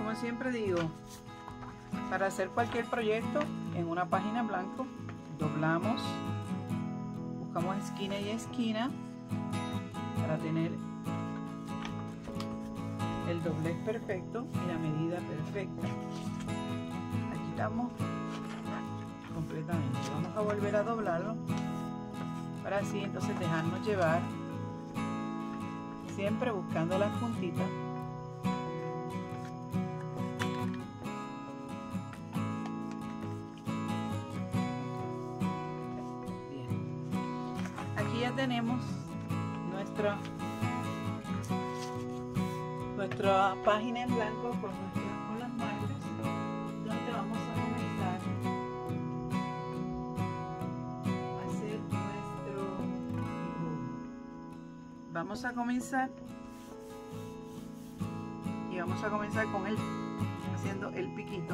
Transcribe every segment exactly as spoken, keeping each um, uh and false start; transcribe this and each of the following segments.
como siempre digo, para hacer cualquier proyecto en una página en blanco, doblamos, buscamos esquina y esquina para tener el doblez perfecto y la medida perfecta. Aquí estamos completamente. Vamos a volver a doblarlo para así entonces dejarnos llevar, siempre buscando las puntitas. Ya tenemos nuestra nuestra página en blanco con, nuestra, con las marcas, donde vamos a comenzar a hacer nuestro dibujo. Vamos a comenzar y vamos a comenzar con el haciendo el piquito.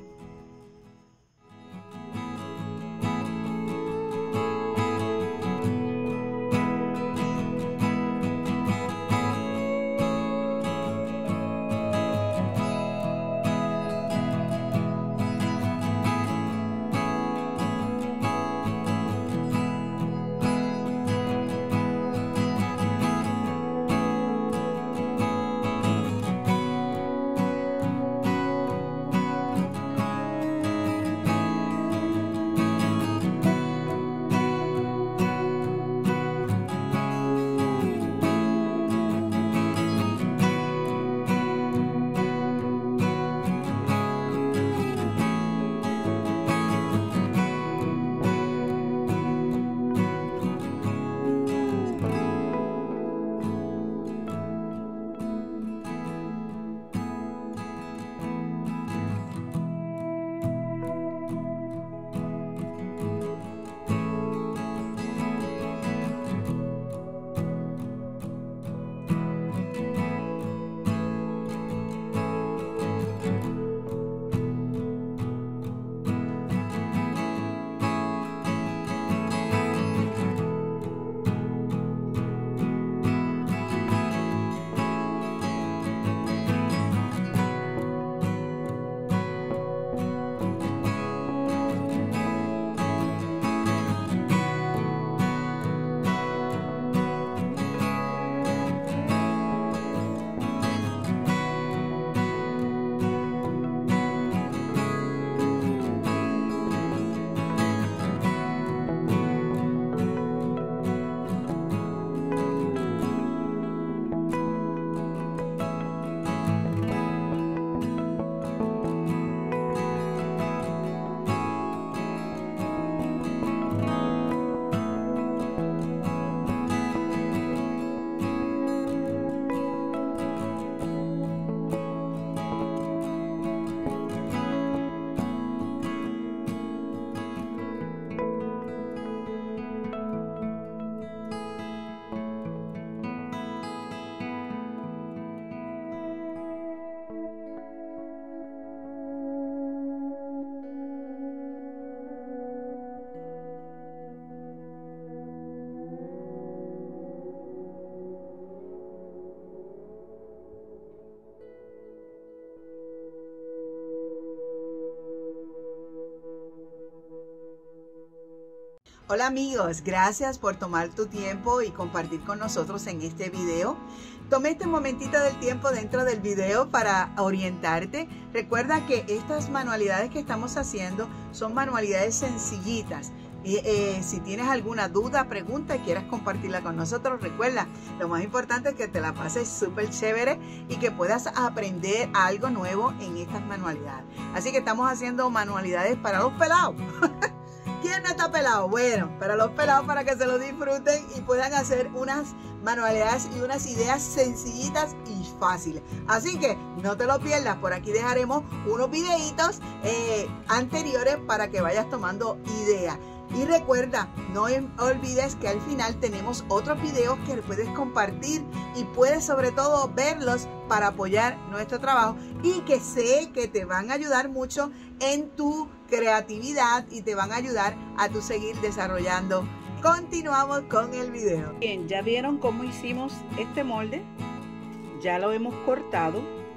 Hola amigos, gracias por tomar tu tiempo y compartir con nosotros en este video. Tomé este momentito del tiempo dentro del video para orientarte. Recuerda que estas manualidades que estamos haciendo son manualidades sencillitas. Y, eh, si tienes alguna duda, pregunta y quieras compartirla con nosotros, recuerda, lo más importante es que te la pases súper chévere y que puedas aprender algo nuevo en estas manualidades. Así que estamos haciendo manualidades para los pelados. ¿Quién no está pelado? Bueno, para los pelados, para que se lo disfruten y puedan hacer unas manualidades y unas ideas sencillitas y fáciles. Así que no te lo pierdas, por aquí dejaremos unos videitos eh, anteriores para que vayas tomando ideas. Y recuerda, no olvides que al final tenemos otros videos que puedes compartir y puedes sobre todo verlos para apoyar nuestro trabajo y que sé que te van a ayudar mucho en tu creatividad y te van a ayudar a tu seguir desarrollando. Continuamos con el video. Bien, ya vieron cómo hicimos este molde, ya lo hemos cortado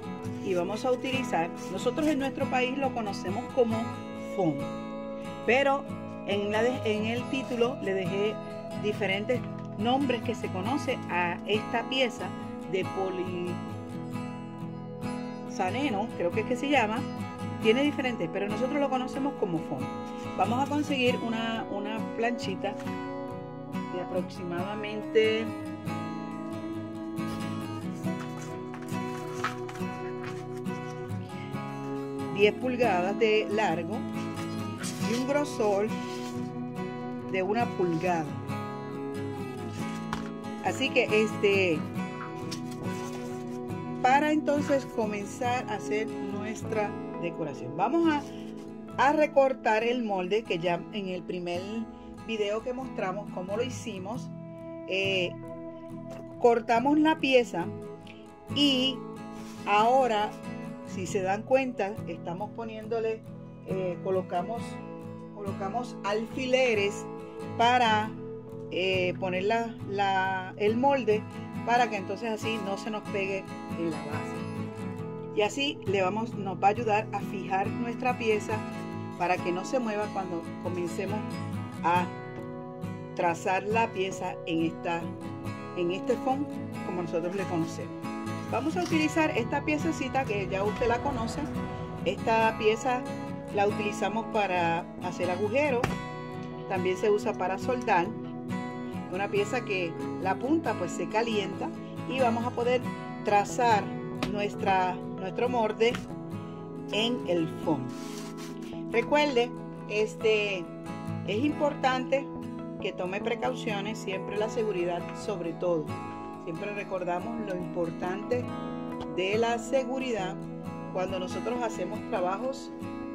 y vamos a utilizar, nosotros en nuestro país lo conocemos como foam, pero en, la de, en el título le dejé diferentes nombres que se conoce a esta pieza de polisaneno, creo que es que se llama. Tiene diferentes, pero nosotros lo conocemos como foam. Vamos a conseguir una, una planchita de aproximadamente diez pulgadas de largo y un grosor de una pulgada. Así que este, para entonces comenzar a hacer nuestra decoración, vamos a, a recortar el molde que ya en el primer video que mostramos cómo lo hicimos. Eh, cortamos la pieza y ahora, si se dan cuenta, estamos poniéndole, eh, colocamos, colocamos alfileres para eh, poner la, la, el molde, para que entonces así no se nos pegue en la base. Y así le vamos, nos va a ayudar a fijar nuestra pieza para que no se mueva cuando comencemos a trazar la pieza en, esta, en este foam, como nosotros le conocemos. Vamos a utilizar esta piececita que ya usted la conoce. Esta pieza la utilizamos para hacer agujeros, también se usa para soldar. Una pieza que la punta pues se calienta y vamos a poder trazar nuestra, nuestro molde en el foam. Recuerde, este, es importante que tome precauciones, siempre la seguridad sobre todo. Siempre recordamos lo importante de la seguridad cuando nosotros hacemos trabajos,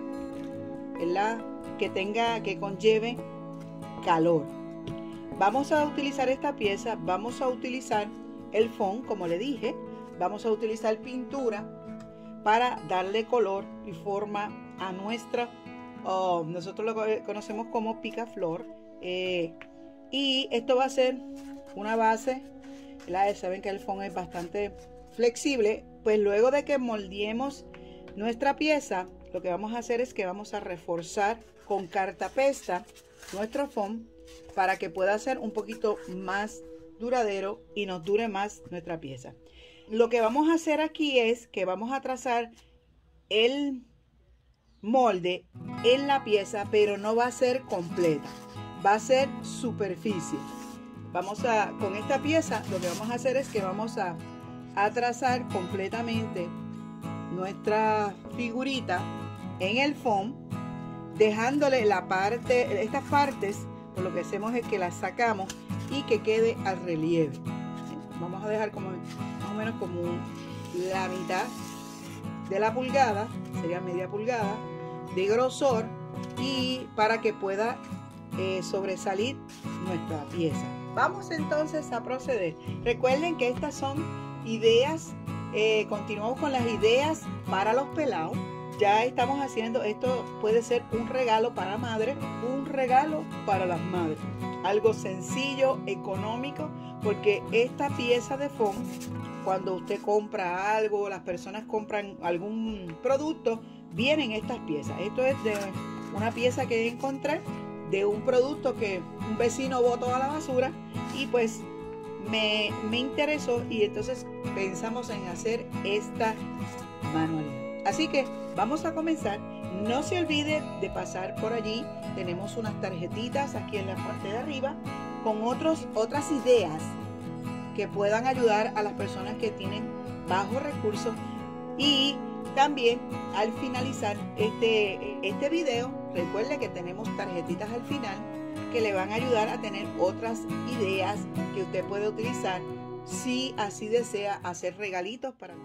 ¿verdad?, que tenga, que conlleve calor. Vamos a utilizar esta pieza, vamos a utilizar el foam, como le dije, vamos a utilizar pintura para darle color y forma a nuestra, oh, nosotros lo conocemos como picaflor, eh, y esto va a ser una base. ¿verdad? Saben que el foam es bastante flexible. Pues luego de que moldeemos nuestra pieza, lo que vamos a hacer es que vamos a reforzar con cartapesta nuestro foam para que pueda ser un poquito más duradero y nos dure más nuestra pieza. Lo que vamos a hacer aquí es que vamos a trazar el molde en la pieza, pero no va a ser completa, va a ser superficie. Vamos a, con esta pieza, lo que vamos a hacer es que vamos a, a trazar completamente nuestra figurita en el foam, dejándole la parte, estas partes, pues lo que hacemos es que las sacamos y que quede al relieve. Vamos a dejar como más o menos como la mitad de la pulgada, sería media pulgada de grosor, y para que pueda eh, sobresalir nuestra pieza. Vamos entonces a proceder. Recuerden que estas son ideas, eh, continuamos con las ideas para los pelados. Ya estamos haciendo, esto puede ser un regalo para madre, un regalo para las madres. Algo sencillo, económico, porque esta pieza de foam, cuando usted compra algo, las personas compran algún producto, vienen estas piezas. Esto es de una pieza que encontré de un producto que un vecino botó a la basura y pues me, me interesó, y entonces pensamos en hacer esta manualidad. Así que vamos a comenzar. No se olvide de pasar por allí. Tenemos unas tarjetitas aquí en la parte de arriba con otros, otras ideas que puedan ayudar a las personas que tienen bajos recursos. Y también al finalizar este, este video, recuerde que tenemos tarjetitas al final que le van a ayudar a tener otras ideas que usted puede utilizar si así desea hacer regalitos para...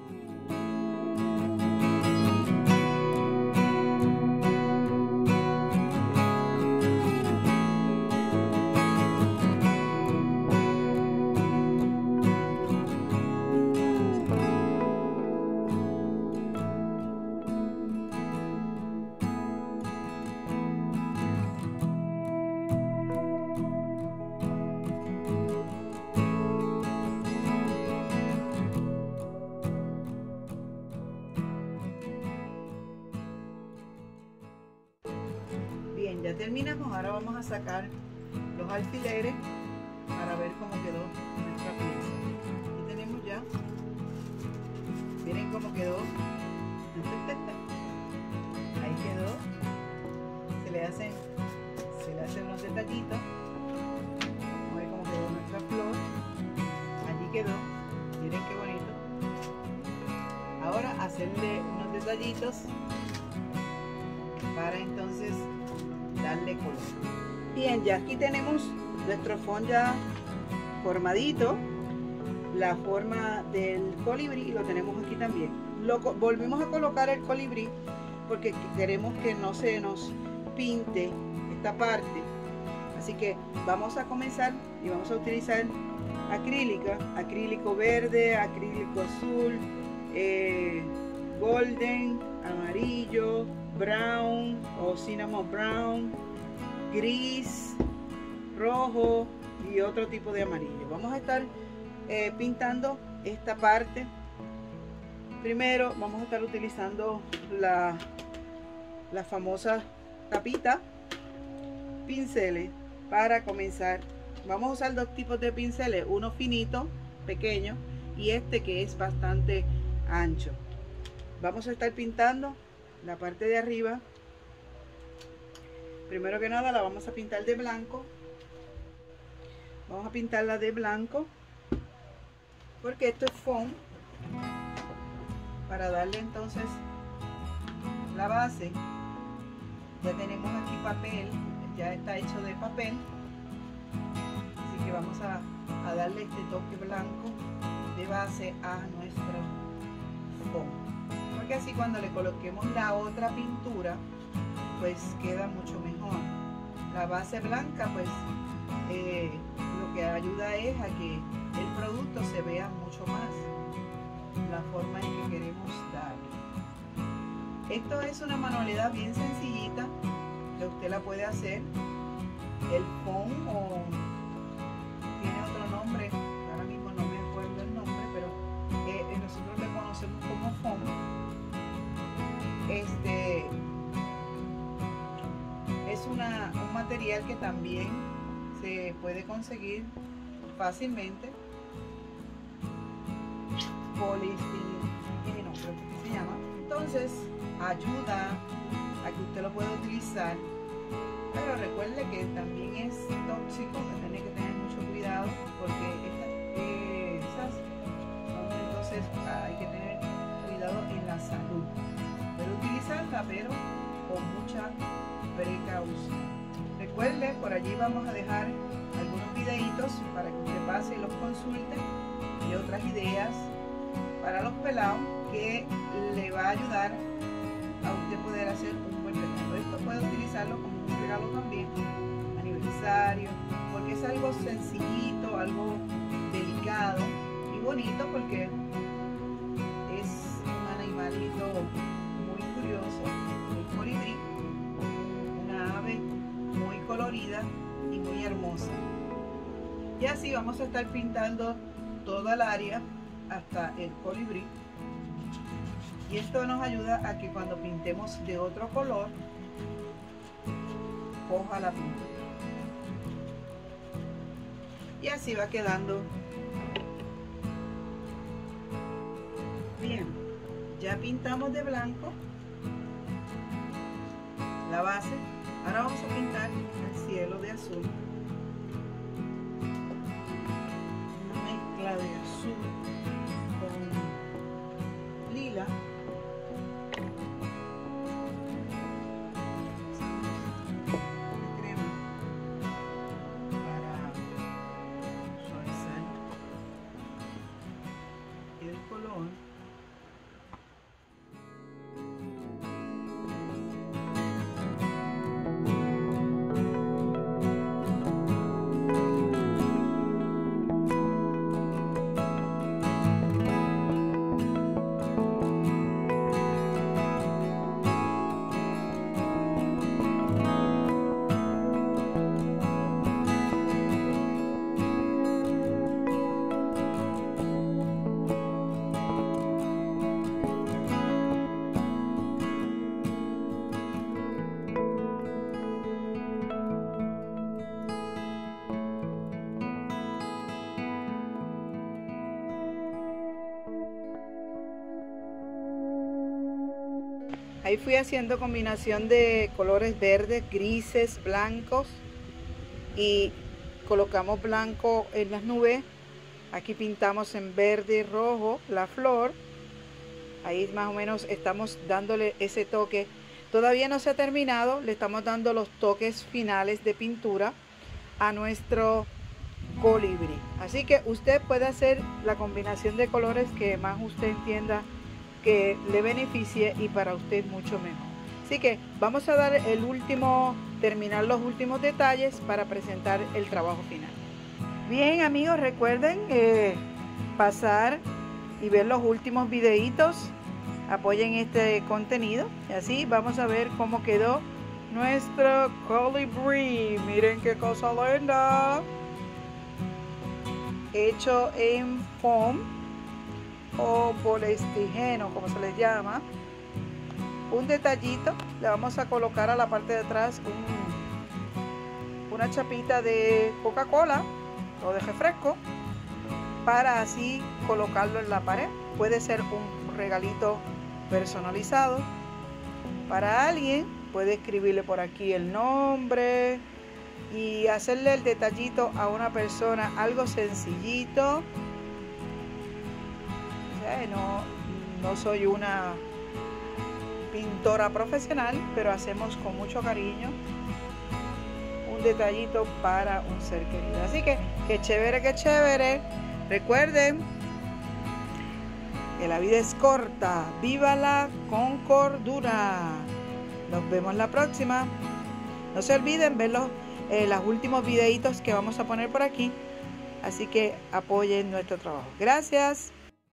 Ya terminamos, ahora vamos a sacar los alfileres para ver cómo quedó nuestra pieza. Aquí tenemos ya, miren cómo quedó. Ahí quedó, se le hacen, se le hacen unos detallitos. Vamos a ver cómo quedó nuestra flor. Allí quedó, miren qué bonito. Ahora hacerle unos detallitos para entonces darle color. Bien, ya aquí tenemos nuestro fondo ya formadito, la forma del colibrí lo tenemos aquí también. Lo volvimos a colocar el colibrí porque queremos que no se nos pinte esta parte, así que vamos a comenzar y vamos a utilizar acrílica, acrílico verde, acrílico azul, eh, golden, amarillo, brown o cinnamon brown, gris, rojo y otro tipo de amarillo. Vamos a estar eh, pintando esta parte. Primero vamos a estar utilizando la, la famosa tapita, pinceles para comenzar. Vamos a usar dos tipos de pinceles, uno finito, pequeño, y este que es bastante ancho. Vamos a estar pintando la parte de arriba. Primero que nada la vamos a pintar de blanco. Vamos a pintarla de blanco porque esto es foam, para darle entonces la base. Ya tenemos aquí papel, ya está hecho de papel, así que vamos a, a darle este toque blanco de base a nuestro foam, porque así cuando le coloquemos la otra pintura pues queda mucho mejor. La base blanca pues eh, lo que ayuda es a que el producto se vea mucho más la forma en que queremos darle. Esto es una manualidad bien sencillita que usted la puede hacer. El foam, o tiene otro nombre, ahora mismo no me acuerdo el nombre, pero eh, nosotros le conocemos como foam. Este es una, un material que también se puede conseguir fácilmente. Poliestireno, creo que se llama. Entonces ayuda a que usted lo pueda utilizar, pero recuerde que también es tóxico, que tiene que tener mucho cuidado porque estas, esas, entonces hay que tener cuidado en la salud. Puede utilizarla, pero con mucha precaución. Recuerde, por allí vamos a dejar algunos videitos para que usted pase y los consulte, y otras ideas para los pelados que le va a ayudar a usted poder hacer un buen regalo. Esto puede utilizarlo como un regalo también, aniversario, porque es algo sencillito, algo delicado y bonito, porque es un animalito muy curioso, el colibrí, una ave muy colorida y muy hermosa. Y así vamos a estar pintando toda el área hasta el colibrí, y esto nos ayuda a que cuando pintemos de otro color coja la pintura, y así va quedando bien. Ya pintamos de blanco la base, ahora vamos a pintar el cielo de azul, una mezcla de azul con lila. Crema para suavizar el color. Ahí fui haciendo combinación de colores verdes, grises, blancos y colocamos blanco en las nubes. Aquí pintamos en verde y rojo la flor. Ahí más o menos estamos dándole ese toque. Todavía no se ha terminado, le estamos dando los toques finales de pintura a nuestro colibrí. Así que usted puede hacer la combinación de colores que más usted entienda que le beneficie y para usted mucho mejor. Así que vamos a dar el último, terminar los últimos detalles para presentar el trabajo final. Bien amigos, recuerden eh, pasar y ver los últimos videitos, apoyen este contenido y así vamos a ver cómo quedó nuestro colibrí. Miren qué cosa linda, hecho en foam o poliestireno, como se les llama. Un detallito, le vamos a colocar a la parte de atrás un, una chapita de Coca-Cola o de refresco para así colocarlo en la pared. Puede ser un regalito personalizado para alguien, puede escribirle por aquí el nombre y hacerle el detallito a una persona, algo sencillito. No, no soy una pintora profesional, pero hacemos con mucho cariño un detallito para un ser querido. Así que, qué chévere, qué chévere. Recuerden que la vida es corta, vívala con cordura. Nos vemos la próxima. No se olviden ver los, eh, los últimos videitos que vamos a poner por aquí. Así que apoyen nuestro trabajo. Gracias.